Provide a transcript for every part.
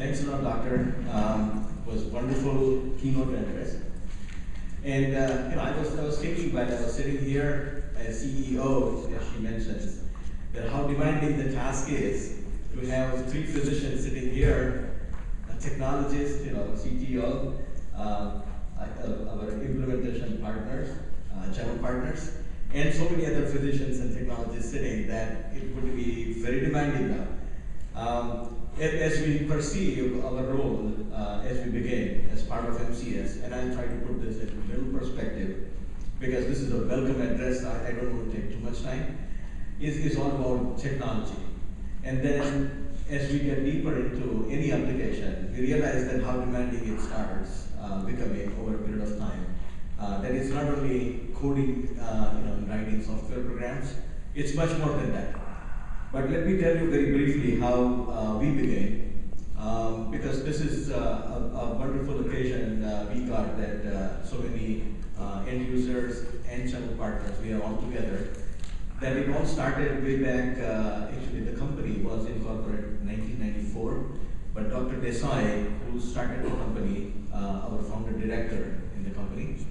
Thanks a lot, Doctor. It was wonderful keynote address. And I was thinking while I was sitting here as CEO, as she mentioned, that how demanding the task is to have three physicians sitting here, a technologist, CTO, our implementation partners, channel partners, and so many other physicians and technologists sitting that it would be very demanding now. As we perceive our role as we begin as part of MCS, and I'll try to put this in a little perspective because this is a welcome address, I don't want to take too much time, is all about technology. And then as we get deeper into any application, we realize that how demanding it starts becoming over a period of time. That it's not only coding, and writing software programs, it's much more than that. But let me tell you very briefly how we began, because this is a wonderful occasion we got that so many end users and channel partners, we are all together. That it all started way back, actually the company was incorporated in 1994, but Dr. Desai, who started the company, our founder director in the company,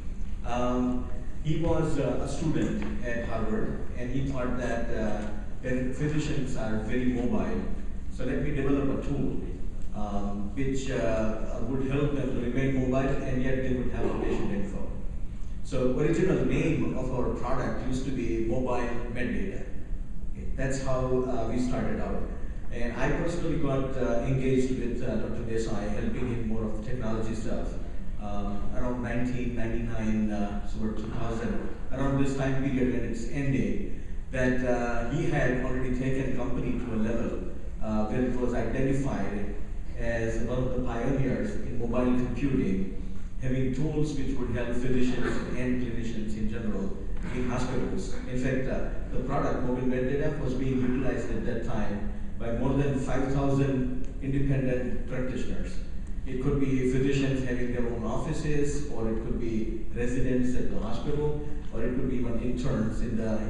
he was a student at Harvard, and he thought that physicians are very mobile. So let me develop a tool which would help them to remain mobile and yet they would have a patient info. So original name of our product used to be Mobile Med-Data. Okay, that's how we started out. And I personally got engaged with Dr. Desai, helping him more of the technology stuff. Around 1999, so 2000, around this time period when it's ending, that he had already taken company to a level where it was identified as one of the pioneers in mobile computing, having tools which would help physicians and clinicians in general in hospitals. In fact, the product Mobile Med-Data was being utilized at that time by more than 5,000 independent practitioners. It could be physicians having their own offices, or it could be residents at the hospital, or it could be even interns in the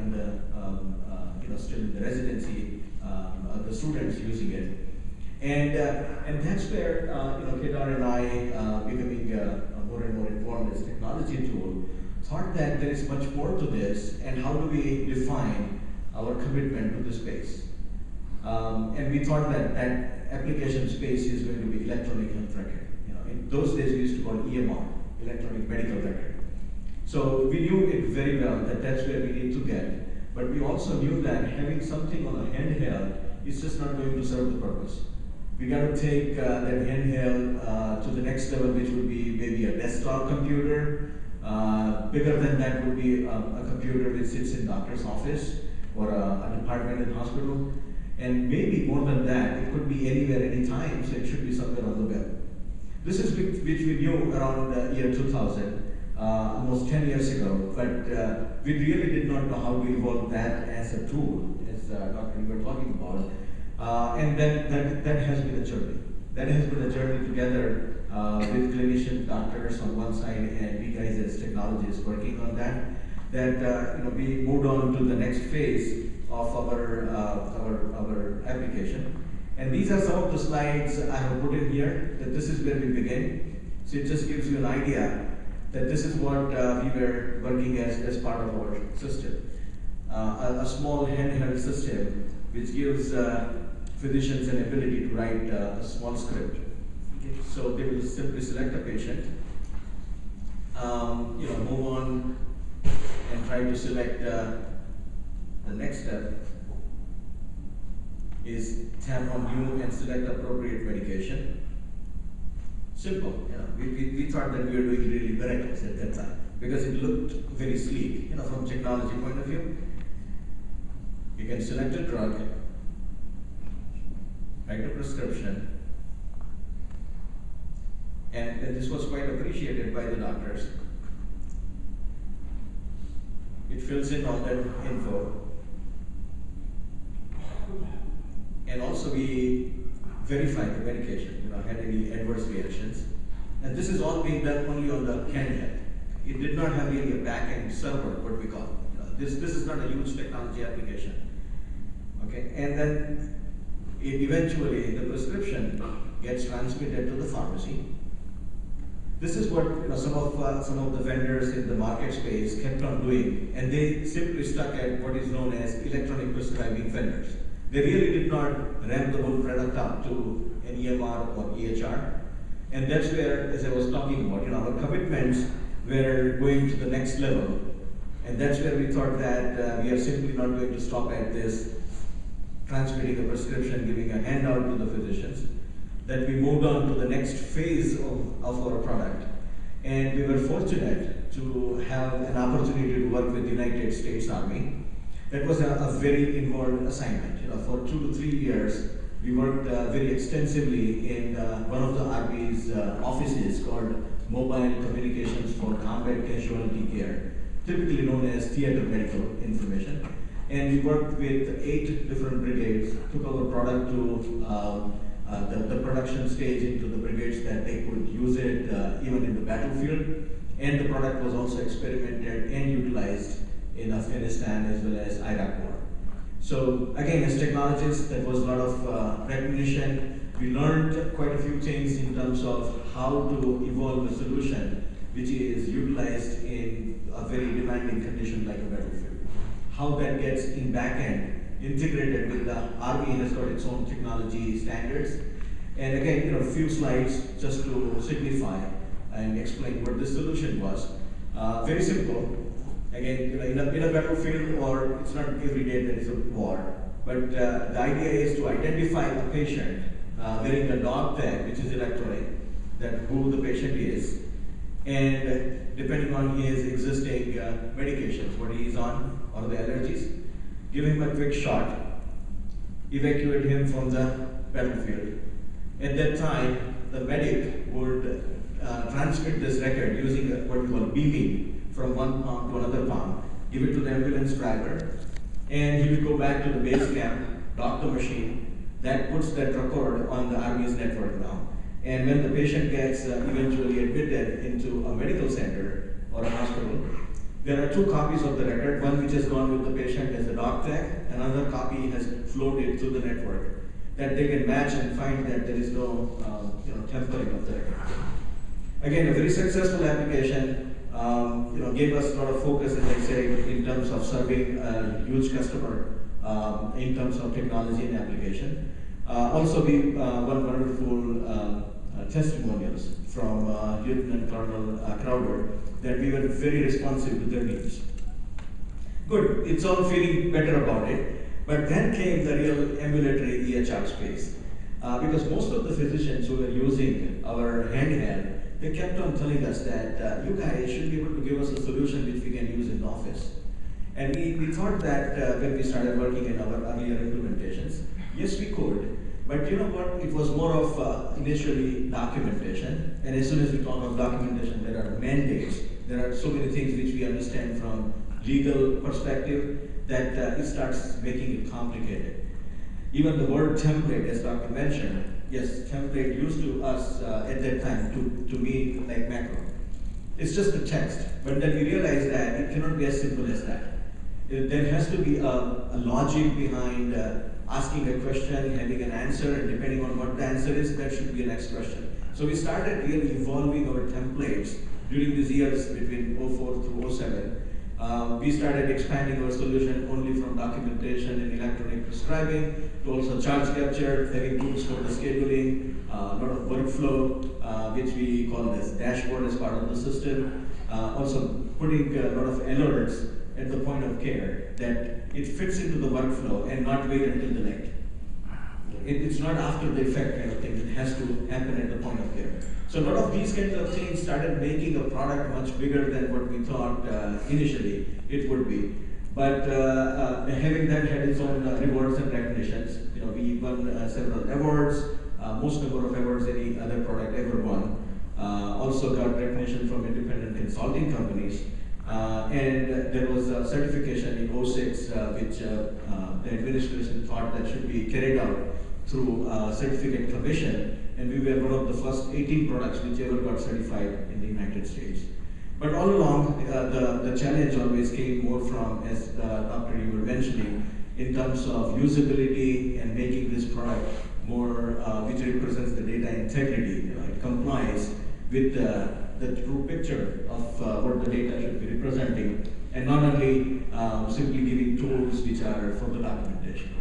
still in the residency, the students using it, and that's where Kedar and I, becoming more and more informed as technology tool, thought that there is much more to this, and how do we define our commitment to the space? And we thought that that application space is going to be electronic health record. In those days we used to call EMR, electronic medical record. So we knew it very well that that's where we need to get. But we also knew that having something on a handheld is just not going to serve the purpose. We got to take that handheld to the next level, which would be maybe a desktop computer. Bigger than that would be a computer which sits in doctor's office or a department in hospital. And maybe more than that, it could be anywhere, anytime, so it should be somewhere on the web. This is which we knew around the year 2000. Almost 10 years ago, but we really did not know how to evolve that as a tool, as Dr. you were talking about. And then that has been a journey. That has been a journey together with clinicians, doctors on one side, and we guys as technologists working on that. That we moved on to the next phase of our application. And these are some of the slides I have put in here. That this is where we begin. So it just gives you an idea that this is what we were working as part of our system. A small handheld system which gives physicians an ability to write a small script. Okay. So they will simply select a patient, move on and try to select the next step is tap on new and select appropriate medication. Simple. We thought that we were doing really miracles at that time because it looked very sleek, from technology point of view. You can select a drug, write a prescription, and this was quite appreciated by the doctors. It fills in all that info. And also we verify the medication, had any adverse reactions. And this is all being done only on the handheld. It did not have really a back-end server, what we call. This is not a huge technology application. Okay, and then eventually the prescription gets transmitted to the pharmacy. This is what some of the vendors in the market space kept on doing, and they simply stuck at what is known as electronic prescribing vendors. They really did not ramp the whole product up to an EMR or EHR, and that's where, as I was talking about, our commitments were going to the next level, and that's where we thought that we are simply not going to stop at this transmitting a prescription, giving a handout to the physicians, that we moved on to the next phase of our product. And we were fortunate to have an opportunity to work with the United States Army. That was a very involved assignment. For 2 to 3 years, we worked very extensively in one of the Army's offices called Mobile Communications for Combat Casualty Care, typically known as Theater Medical Information. And we worked with 8 different brigades, took our product to the production stage into the brigades that they could use it even in the battlefield. And the product was also experimented and utilized in Afghanistan as well as Iraq war. So again, as technologists, that was a lot of recognition. We learned quite a few things in terms of how to evolve a solution which is utilized in a very demanding condition like a battlefield. How that gets in back end integrated with the Army has got its own technology standards. And again, a few slides just to signify and explain what the solution was. Very simple. Again, in a battlefield, or it's not every day that is a war, but the idea is to identify a patient wearing a dog tag, which is electronic, that who the patient is, and depending on his existing medications, what he is on, or the allergies, give him a quick shot, evacuate him from the battlefield. At that time, the medic would transmit this record using what we call beaming from one palm to another palm, give it to the ambulance driver, and he would go back to the base camp, dock the machine. That puts that record on the Army's network now. And when the patient gets eventually admitted into a medical center or a hospital, there are 2 copies of the record, one which has gone with the patient as a dog tag, another copy has floated through the network, that they can match and find that there is no tampering of the record. Again, a very successful application, gave us a lot of focus, as I say, in terms of serving a huge customer, in terms of technology and application. Also, we won wonderful testimonials from Lieutenant Colonel Crowder that we were very responsive to their needs. Good, it's all feeling better about it, but then came the real ambulatory EHR space. Because most of the physicians who were using our handheld, they kept on telling us that you guys should be able to give us a solution which we can use in the office. And we thought that when we started working in our earlier implementations, yes, we could. But you know what? It was more of initially documentation. And as soon as we talk of documentation, there are mandates. There are so many things which we understand from legal perspective that it starts making it complicated. Even the word template, as Dr. mentioned, yes, template used to us at that time to mean like macro. It's just a text. But then we realized that it cannot be as simple as that. There has to be a logic behind asking a question, having an answer, and depending on what the answer is, that should be the next question. So we started really evolving our templates during these years between 04 through 07. We started expanding our solution only from documentation and electronic prescribing to also charge capture, having tools for the scheduling, a lot of workflow, which we call as dashboard as part of the system. Also putting a lot of alerts at the point of care that it fits into the workflow and not wait until the night. It's not after the effect kind of thing, it has to happen at the point of care. So a lot of these kinds of things started making a product much bigger than what we thought initially it would be. But having that had its own rewards and recognitions. We won several awards, most number of awards any other product ever won. Also got recognition from independent consulting companies. And there was a certification in 06 which the administration thought that should be carried out through certificate commission, and we were one of the first 18 products which ever got certified in the United States. But all along, the challenge always came more from, as Dr. you were mentioning, in terms of usability and making this product which represents the data integrity. It complies with the true picture of what the data should be representing, and not only simply giving tools which are for the documentation.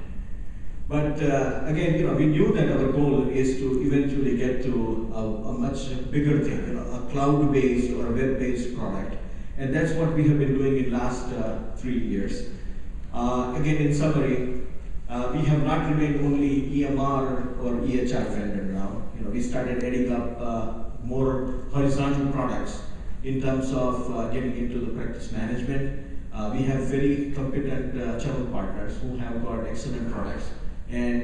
But again, we knew that our goal is to eventually get to a much bigger thing, a cloud-based or a web-based product, and that's what we have been doing in last 3 years. Again, in summary, we have not remained only EMR or EHR vendor now. We started adding up more horizontal products in terms of getting into the practice management. We have very competent channel partners who have got excellent products. And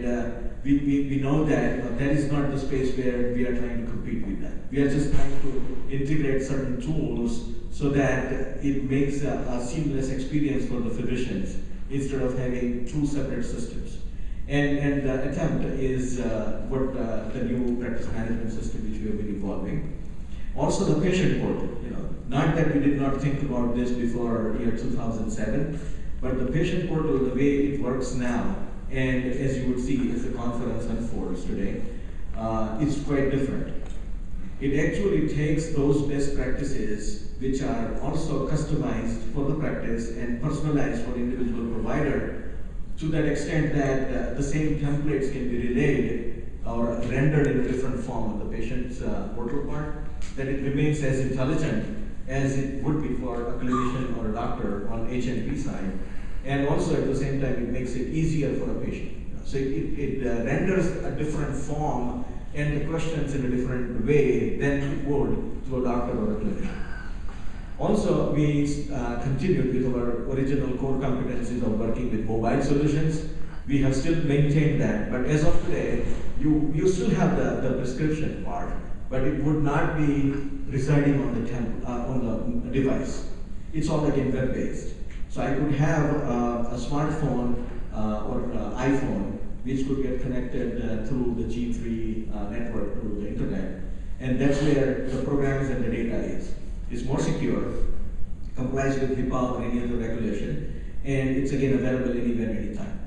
we know that that is not the space where we are trying to compete with them. We are just trying to integrate certain tools so that it makes a seamless experience for the physicians instead of having two separate systems. And the attempt is what the new practice management system which we have been evolving. Also the patient portal, not that we did not think about this before year 2007, but the patient portal, the way it works now, and as you would see as the conference unfolds today, it's quite different. It actually takes those best practices which are also customized for the practice and personalized for the individual provider to that extent that the same templates can be relayed or rendered in a different form on the patient's portal part, that it remains as intelligent as it would be for a clinician or a doctor on H&P side. And also at the same time, it makes it easier for a patient. So it renders a different form and the questions in a different way than it would to a doctor or a clinician. Also, we continued with our original core competencies of working with mobile solutions. We have still maintained that, but as of today, you still have the prescription part, but it would not be residing on the device. It's all again web-based. So I could have a smartphone or iPhone which could get connected through the G3 network, through the internet. And that's where the programs and the data is. It's more secure, complies with HIPAA or any other regulation, and it's again available anywhere, anytime.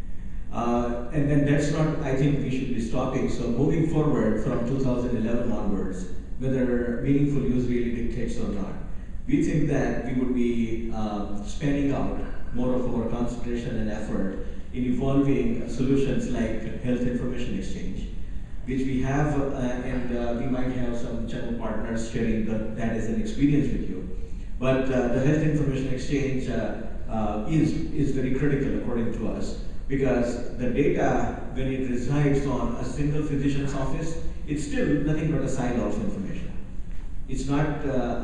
And then that's not, I think we should be stopping. So moving forward from 2011 onwards, whether meaningful use really dictates or not, we think that we would be spending out more of our concentration and effort in evolving solutions like health information exchange, which we have, and we might have some channel partners sharing that as an experience with you. But the health information exchange is very critical according to us, because the data, when it resides on a single physician's office, it's still nothing but a silo of information. It's not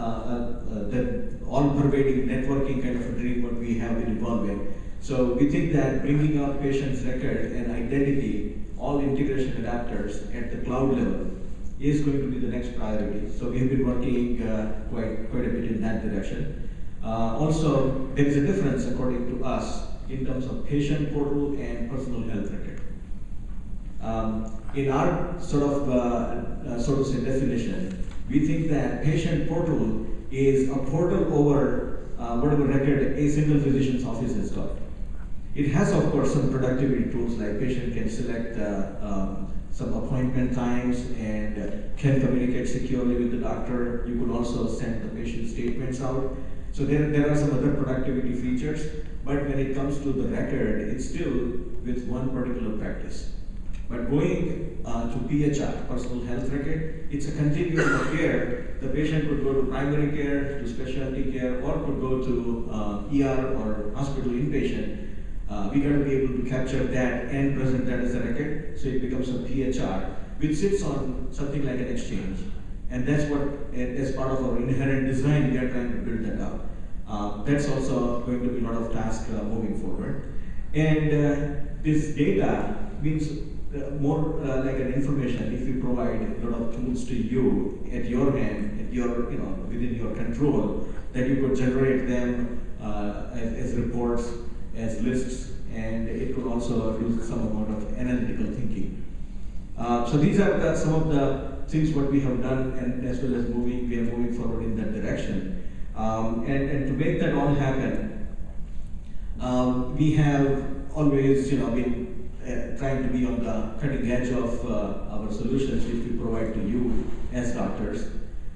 the all-pervading networking kind of a dream what we have been evolving. So we think that bringing out patient's record and identity, all integration adapters at the cloud level, is going to be the next priority. So we have been working quite a bit in that direction. Also, there is a difference according to us in terms of patient portal and personal health record. In our sort of say definition, we think that patient portal is a portal over whatever record a single physician's office has got. It has, of course, some productivity tools like patient can select some appointment times and can communicate securely with the doctor. You could also send the patient statements out. So there are some other productivity features, but when it comes to the record, it's still with one particular practice. But going to PHR, personal health record, it's a continuum of care. The patient could go to primary care, to specialty care, or could go to ER or hospital inpatient. We got to be able to capture that and present that as a record, so it becomes a PHR, which sits on something like an exchange. And that's what, as part of our inherent design, we are trying to build that out. That's also going to be a lot of tasks moving forward. And this data means more like an information. If we provide a lot of tools to you at your hand, at your, within your control, that you could generate them as reports, as lists, and it could also use some amount of analytical thinking. So these are some of the things what we have done, and as well as we are moving forward in that direction. And to make that all happen, we have always, been trying to be on the cutting edge of our solutions which we provide to you as doctors,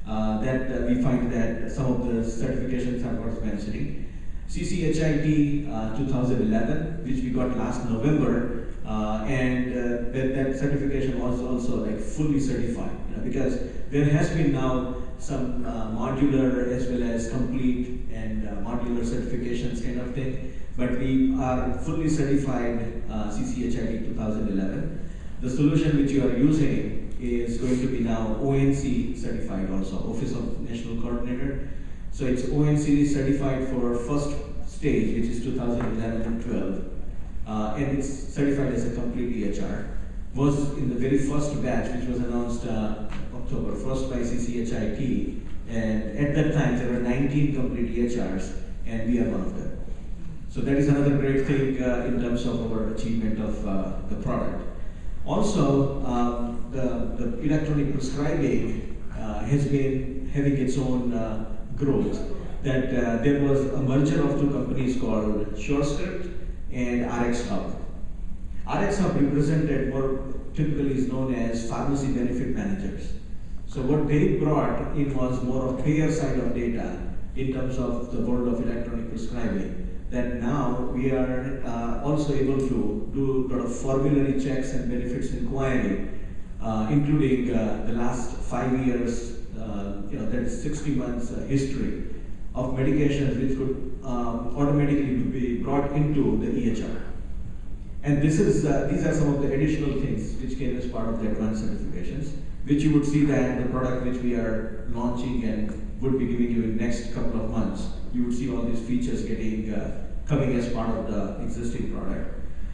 we find that some of the certifications are worth mentioning. CCHIT 2011, which we got last November, and that certification was also like fully certified, because there has been now some modular as well as complete and modular certifications kind of thing, but we are fully certified CCHIT 2011. The solution which you are using is going to be now ONC certified also, Office of National Coordinator. So it's ONC certified for first stage, which is 2011 and 12, and it's certified as a complete EHR. Was in the very first batch, which was announced October 1st by CCHIT, and at that time there were 19 complete EHRs, and we are one of them. So that is another great thing in terms of our achievement of the product. Also, the electronic prescribing has been having its own growth. That there was a merger of two companies called SureScript and RxHub. RxHub represented what typically is known as pharmacy benefit managers. So what they brought in was more of payer side of data in terms of the world of electronic prescribing. That now we are also able to do a lot of formulary checks and benefits inquiry, including the last 5 years, that is 60 months history of medications which could automatically be brought into the EHR. And these are some of the additional things which came as part of the advanced certifications, which you would see that the product which we are launching and would be giving you in next couple of months, you would see all these features getting coming as part of the existing product.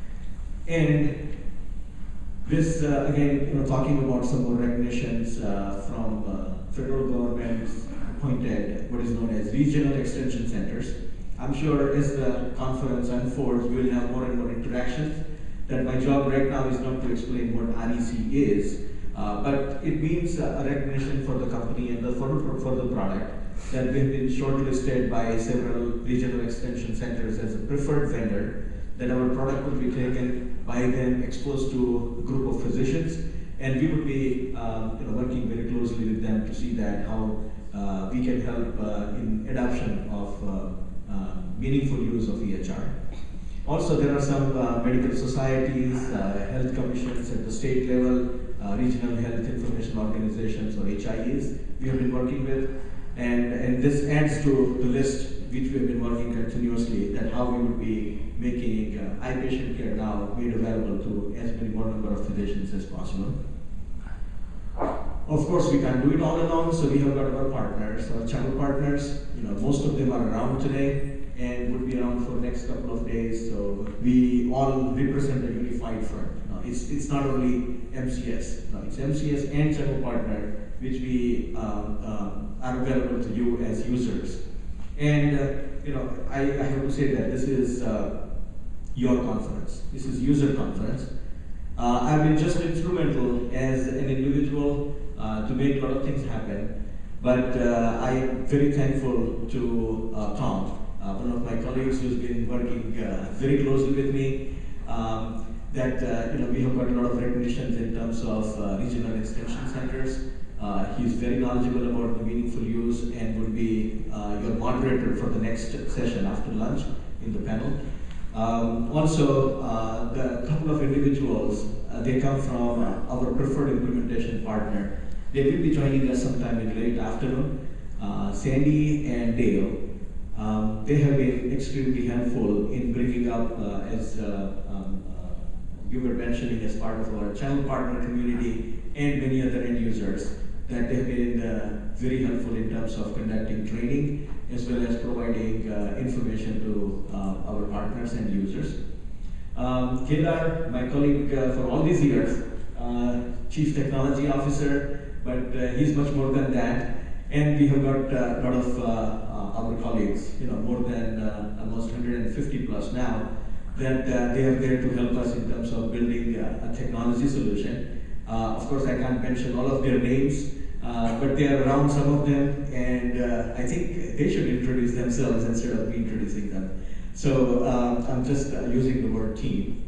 And this, again, talking about some more recognitions from federal government appointed what is known as regional extension centers. I'm sure as the conference unfolds, we will have more and more interactions. That my job right now is not to explain what REC is, but it means a recognition for the company and for the product, that we have been shortlisted by several regional extension centers as a preferred vendor, that our product will be taken by them, exposed to a group of physicians, and we would be working very closely with them to see that how we can help in adoption of meaningful use of EHR. Also, there are some medical societies, health commissions at the state level, regional health information organizations or HIEs we have been working with, and this adds to the list which we have been working continuously, that how we would be making iPatientCare now made available to as many more number of physicians as possible. Of course, we can't do it all alone, so we have got our partners, our channel partners. Most of them are around today and would be around for the next couple of days. So we all represent a unified front. It's not only MCS. No, it's MCS and channel partner, which we are available to you as users. And I have to say that this is your conference. This is user conference. I've been just instrumental as an individual to make a lot of things happen, but I am very thankful to Tom, one of my colleagues who's been working very closely with me. That we have got a lot of recognitions in terms of regional extension centers. He's very knowledgeable about the meaningful use and would be your moderator for the next session after lunch in the panel. Also, the couple of individuals, they come from our preferred implementation partner. They will be joining us sometime in late afternoon. Sandy and Dale, they have been extremely helpful in bringing up, as you were mentioning, as part of our channel partner community and many other end users, that they have been very helpful in terms of conducting training as well as providing information to our partners and users. Kedar, my colleague for all these years, Chief Technology Officer, but he's much more than that. And we have got a lot of our colleagues, more than almost 150 plus now, that they are there to help us in terms of building a technology solution. Of course, I can't mention all of their names, but they are around, some of them, and I think they should introduce themselves instead of me introducing them. So I'm just using the word team.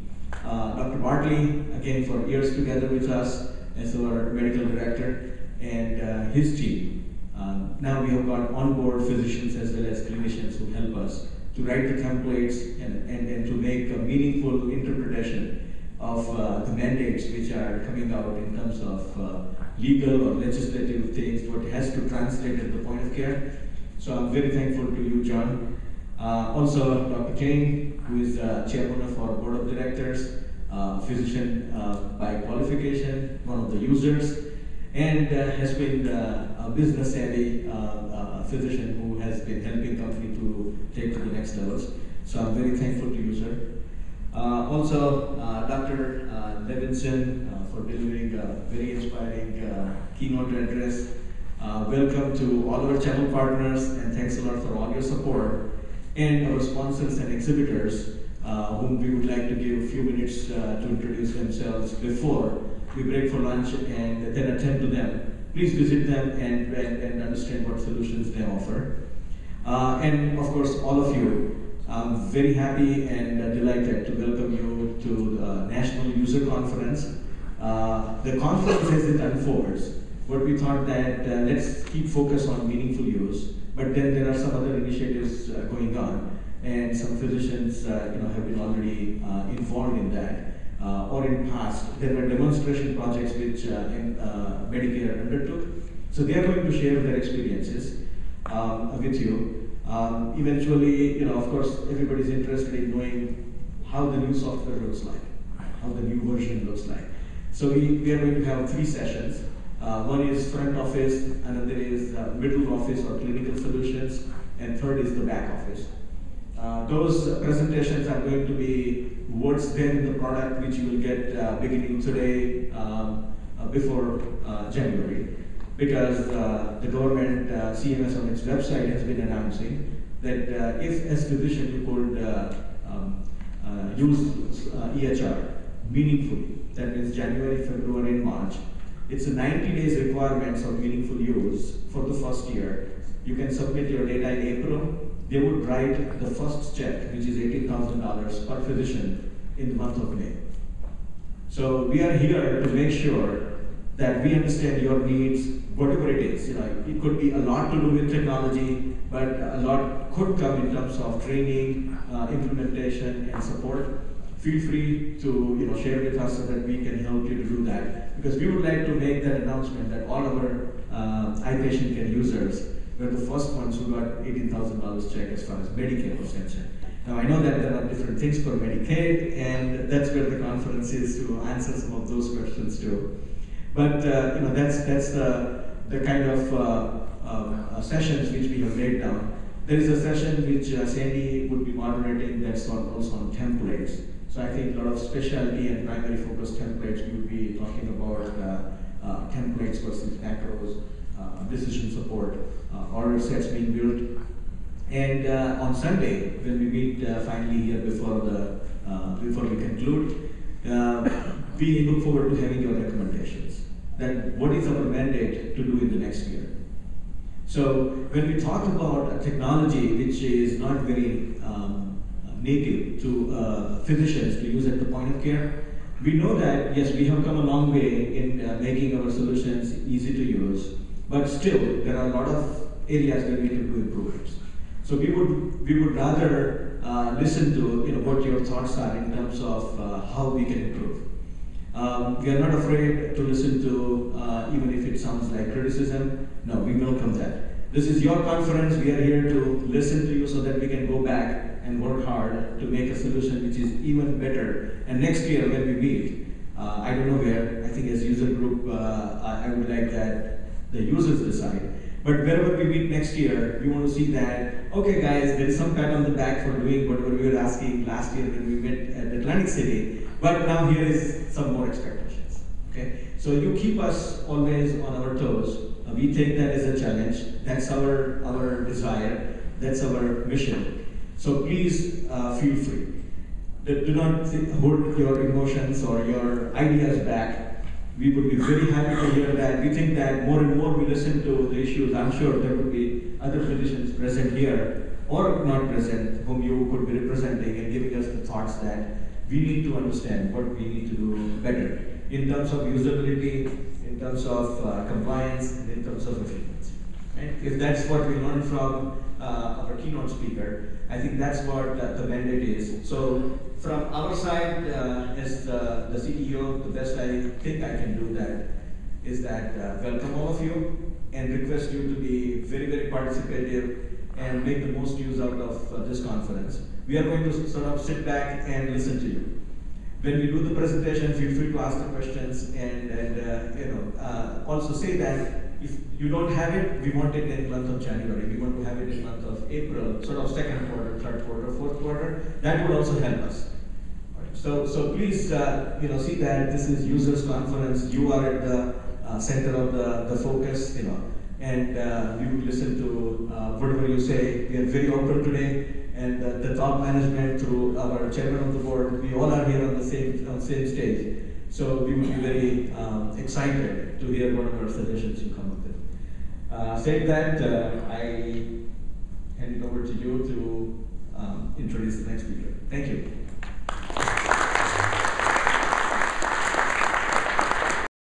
Dr. Bartley, again for years together with us as our medical director, and his team. Now we have got on-board physicians as well as clinicians who help us to write the templates and to make a meaningful interpretation of the mandates which are coming out in terms of legal or legislative things, what has to translate at the point of care. So I'm very thankful to you, John. Also, Dr. Kane, who is chairman of our board of directors, physician by qualification, one of the users, and has been a business savvy physician who has been helping company to take to the next levels. So I'm very thankful to you, sir. Also, Dr. Levinson for delivering a very inspiring keynote address. Welcome to all our channel partners, and thanks a lot for all your support. And our sponsors and exhibitors, whom we would like to give a few minutes to introduce themselves before we break for lunch and then attend to them. Please visit them and understand what solutions they offer. And of course, all of you, I'm very happy and delighted to welcome you to the National User Conference. The conference as it unfolds, what we thought that let's keep focus on meaningful use, but then there are some other initiatives going on, and some physicians have been already involved in that. Or in past, there were demonstration projects which Medicare undertook. So they are going to share their experiences with you. Eventually, of course, everybody's interested in knowing how the new software looks like, how the new version looks like. So we are going to have 3 sessions. One is front office, another is middle office or clinical solutions, and third is the back office. Those presentations are going to be what's there in the product, which you will get beginning today before January, because the government, CMS on its website has been announcing that if as physician you could use EHR meaningfully, that means January, February, and March, it's a 90 days requirements of meaningful use for the first year. You can submit your data in April. They would write the first check, which is $18,000 per physician in the month of May. So we are here to make sure that we understand your needs, whatever it is. It could be a lot to do with technology, but a lot could come in terms of training, implementation, and support. Feel free to share with us so that we can help you to do that. Because we would like to make that announcement that all our iPatientCare users were the first ones who got $18,000 check as far as Medicare was concerned. Now I know that there are different things for Medicaid, and that's where the conference is to answer some of those questions too. But that's the kind of sessions which we have laid down. There is a session which Sandy would be moderating that's also on templates. So I think a lot of specialty and primary focus templates, we will be talking about templates versus macros, decision support, order sets being built. And on Sunday, when we meet finally here before we conclude, we look forward to having your recommendations. That what is our mandate to do in the next year? So when we talk about a technology which is not very native to physicians to use at the point of care, we know that yes, we have come a long way in making our solutions easy to use, but still there are a lot of areas where we can do improvements. So we would rather listen to what your thoughts are in terms of how we can improve. We are not afraid to listen to even if it sounds like criticism. No, we welcome that. This is your conference. We are here to listen to you so that we can go back and work hard to make a solution which is even better. And next year when we meet, I don't know where, I think as user group, I would like that the users decide. But wherever we meet next year, we want to see that, okay guys, there is some pat on the back for doing whatever we were asking last year when we met at Atlantic City, but now here is some more expectations, okay? So you keep us always on our toes. We take that as a challenge. That's our desire. That's our mission. So please feel free. Do not hold your emotions or your ideas back. We would be very happy to hear that. We think that more and more we listen to the issues. I'm sure there would be other physicians present here or not present whom you could be representing and giving us the thoughts that we need to understand what we need to do better in terms of usability, in terms of compliance, and in terms of efficiency. Right? If that's what we learned from our keynote speaker, I think that's what the mandate is. So from our side, as the CEO, the best I think I can do that is that welcome all of you and request you to be very, very participative and make the most use out of this conference. We are going to sort of sit back and listen to you. When we do the presentation, feel free to ask the questions and also say that if you don't have it, we want it in the month of January. We want to have it in the month of April, sort of second quarter, third quarter, fourth quarter. That would also help us. So please, see that this is users conference. You are at the center of the focus, and we would listen to whatever you say. We are very open today, and the top management through our chairman of the board, we all are here on the same stage. So we would be very excited to hear whatever suggestions you come up with. Saying that, I hand it over to you to introduce the next speaker. Thank you.